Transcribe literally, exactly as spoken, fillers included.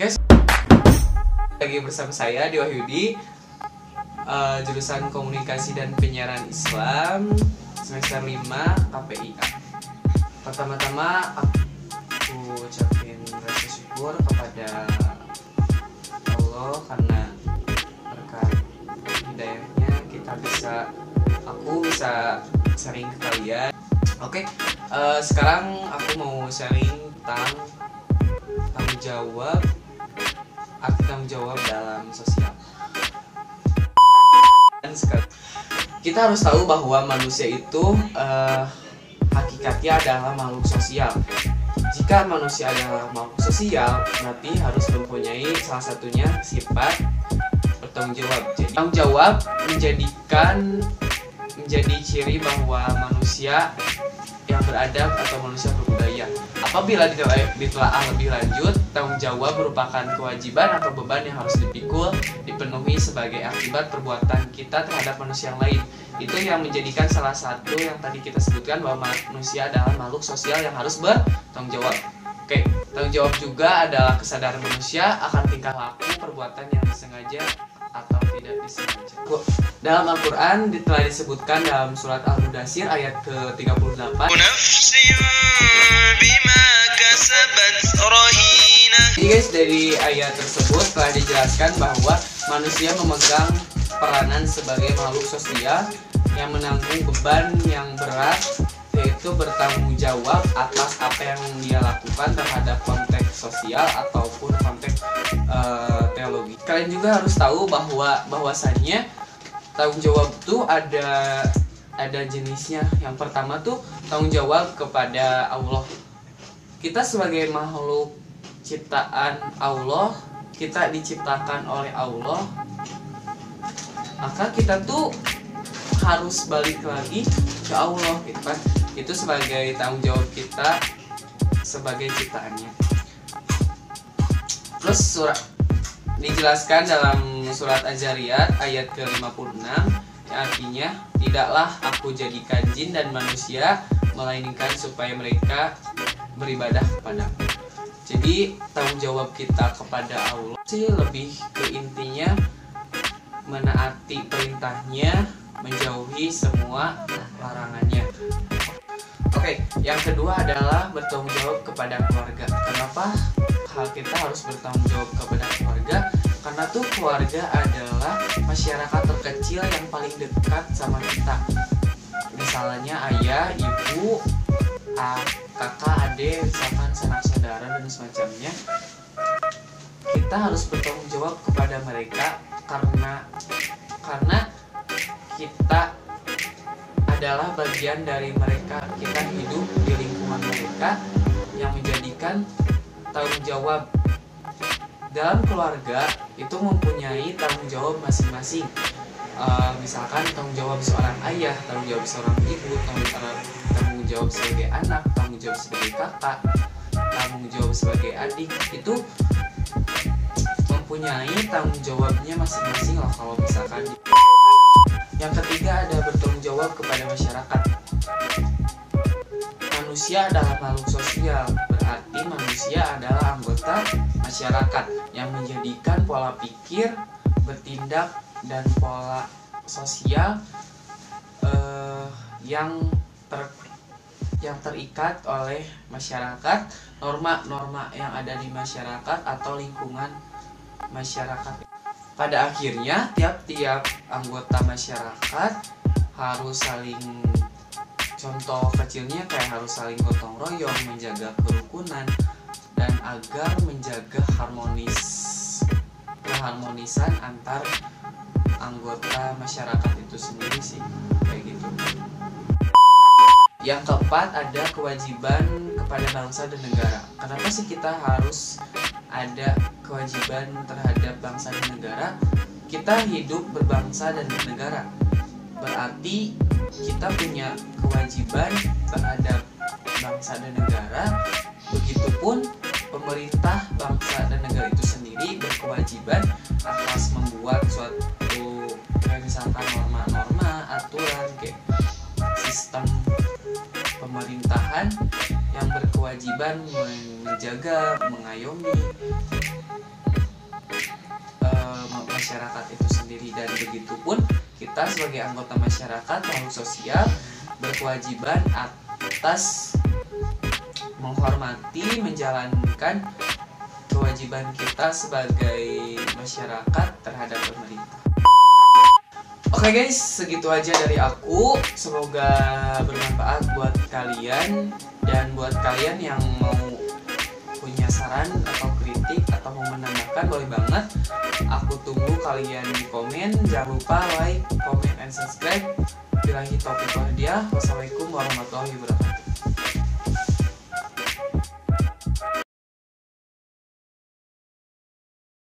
Oke, lagi bersama saya Dewa Yudi, uh, jurusan Komunikasi dan Penyiaran Islam semester lima K P I A. Pertama-tama aku ucapin rasa syukur kepada Allah karena berkat hidayahnya kita bisa, aku bisa sharing ke kalian. Oke, uh, sekarang aku mau sharing tentang tanggung jawab, arti tanggung jawab dalam sosial. Dan sekarang kita harus tahu bahwa manusia itu uh, hakikatnya adalah makhluk sosial. Jika manusia adalah makhluk sosial, berarti harus mempunyai salah satunya sifat bertanggung jawab. Jadi tanggung jawab menjadikan menjadi ciri bahwa manusia yang beradab atau manusia berbudaya. Apabila ditelaah lebih lanjut, tanggung jawab merupakan kewajiban atau beban yang harus dipikul, dipenuhi sebagai akibat perbuatan kita terhadap manusia yang lain. Itu yang menjadikan salah satu yang tadi kita sebutkan bahwa manusia adalah makhluk sosial yang harus bertanggung jawab. Oke, tanggung jawab juga adalah kesadaran manusia akan tingkah laku perbuatan yang disengaja atau tidak disengaja. Dalam Al-Quran telah disebutkan dalam surat Al-Mudaththir ayat ke tiga puluh delapan. Jadi guys, dari ayat tersebut telah dijelaskan bahwa manusia memegang peranan sebagai makhluk sosial yang menanggung beban yang berat, yaitu bertanggung jawab atas apa yang dia lakukan terhadap konteks sosial ataupun konteks uh, teologi. Kalian juga harus tahu bahwa bahwasannya tanggung jawab itu ada ada jenisnya. Yang pertama tuh tanggung jawab kepada Allah. Kita sebagai makhluk ciptaan Allah, kita diciptakan oleh Allah, maka kita tuh harus balik lagi ke Allah, gitu kan? Itu sebagai tanggung jawab kita sebagai ciptaannya. Terus surat dijelaskan dalam surat Az-Zariyat ayat ke lima puluh enam yang artinya, tidaklah aku jadikan jin dan manusia melainkan supaya mereka beribadah kepadaku. Jadi tanggung jawab kita kepada Allah sih lebih ke intinya menaati perintahnya, menjauhi semua larangannya. Oke, yang kedua adalah bertanggung jawab kepada keluarga. Kenapa hal kita harus bertanggung jawab kepada keluarga? Karena tuh keluarga adalah masyarakat terkecil yang paling dekat sama kita. Misalnya ayah, ibu, kakak, adik, misalkan sanak saudara dan semacamnya. Kita harus bertanggung jawab kepada mereka karena karena kita adalah bagian dari mereka. Kita hidup di lingkungan mereka yang menjadikan tanggung jawab. Dalam keluarga itu mempunyai tanggung jawab masing-masing. Uh, misalkan tanggung jawab seorang ayah, tanggung jawab seorang ibu, tanggung, tanggung jawab sebagai anak, tanggung jawab sebagai kakak, tanggung jawab sebagai adik, itu mempunyai tanggung jawabnya masing-masing lah kalau misalkan. Yang ketiga ada bertanggung jawab kepada masyarakat. Manusia adalah makhluk sosial, berarti manusia adalah anggota masyarakat yang menjadikan pola pikir, bertindak, dan pola sosial eh, yang ter yang terikat oleh masyarakat, norma-norma yang ada di masyarakat atau lingkungan masyarakat. Pada akhirnya tiap-tiap anggota masyarakat harus saling, contoh kecilnya kayak harus saling gotong royong, menjaga kerukunan, dan agar menjaga harmonis keharmonisan antar anggota masyarakat itu sendiri sih, kayak gitu. Yang keempat ada kewajiban kepada bangsa dan negara. Kenapa sih kita harus ada kewajiban terhadap bangsa dan negara? Kita hidup berbangsa dan bernegara, berarti kita punya kewajiban terhadap bangsa dan negara. Begitupun pemerintah bangsa dan negara itu sendiri berkewajiban atas membuat suatu kayak misalkan norma-norma, aturan, kayak sistem pemerintahan yang berkewajiban menjaga, mengayomi masyarakat itu sendiri. Dan begitu pun kita sebagai anggota masyarakat makhluk sosial berkewajiban atas menghormati, menjalankan kewajiban kita sebagai masyarakat terhadap pemerintah. Oke guys, segitu aja dari aku. Semoga bermanfaat buat kalian. Dan buat kalian yang mau punya saran atau kritik atau mau menambahkan, boleh banget. Aku tunggu kalian di komen. Jangan lupa like, comment, and subscribe. Bilahi taufiq wal hidayah. Wassalamualaikum warahmatullahi wabarakatuh.